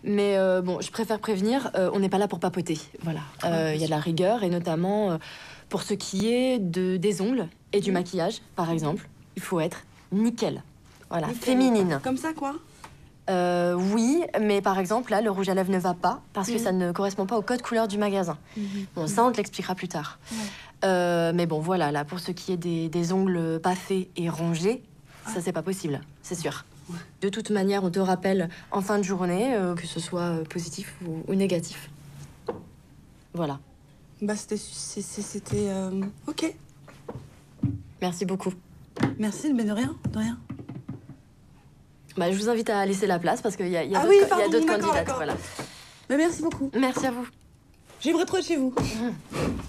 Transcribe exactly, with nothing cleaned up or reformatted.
Mais euh, bon, je préfère prévenir, euh, on n'est pas là pour papoter. Voilà. Il euh, y a de la rigueur, et notamment euh, pour ce qui est de, des ongles et du maquillage, par exemple. Il faut être nickel. Voilà, nickel. Féminine. Comme ça, quoi? Euh, oui, mais par exemple, là, le rouge à lèvres ne va pas parce que mmh. ça ne correspond pas au code couleur du magasin. Mmh. Bon, ça, on te l'expliquera plus tard. Ouais. Euh, mais bon, voilà, là, pour ce qui est des, des ongles pas faits et rongés, ah. ça, c'est pas possible, c'est sûr. Ouais. De toute manière, on te rappelle en fin de journée, euh, que ce soit positif ou, ou négatif. Voilà. Bah, c'était... c'était euh... ok. Merci beaucoup. Merci, mais de rien, de rien. Bah, je vous invite à laisser la place parce qu'il y a, y a ah d'autres oui, candidates. Voilà. Mais merci beaucoup. Merci à vous. J'aimerais trop être chez vous. Mmh.